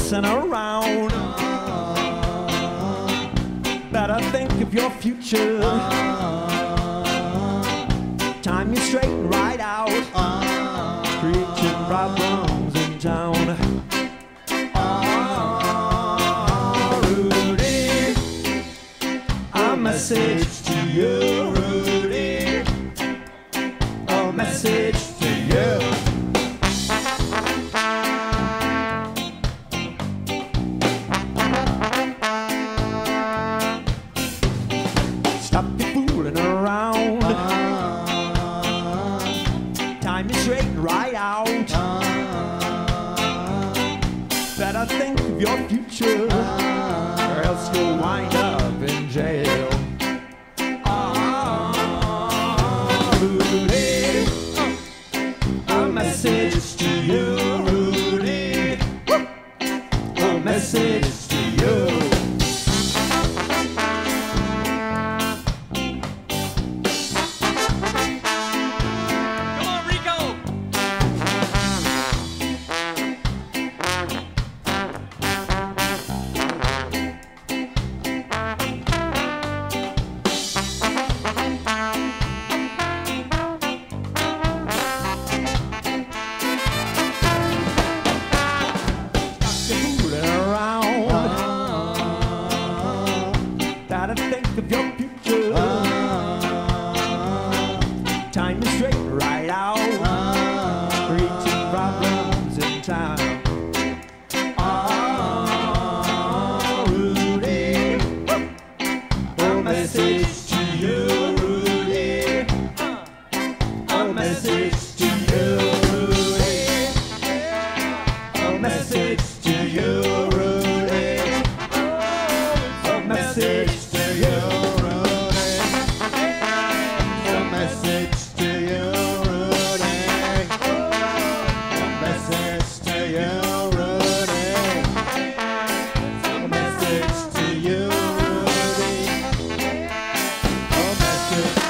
messing around. Better think of your future. Time you straighten right out. Creating problems in town. Rudy, a message to you, Rudy. A message to you. Stop your fooling around. Time to straighten right out. Better think of your future, or else you'll wind up in jail. Rudy, a message to you, Rudy. A message to you. Gotta think of your future. Time to straighten right out. Creating problems in town. Rudy, a message to you, Rudy. A message to you, Rudy. A message to you, Rudy. A message to you, Rudy. A message to you, Rudy. A message to you, Rudy. A message to you, Rudy. A message.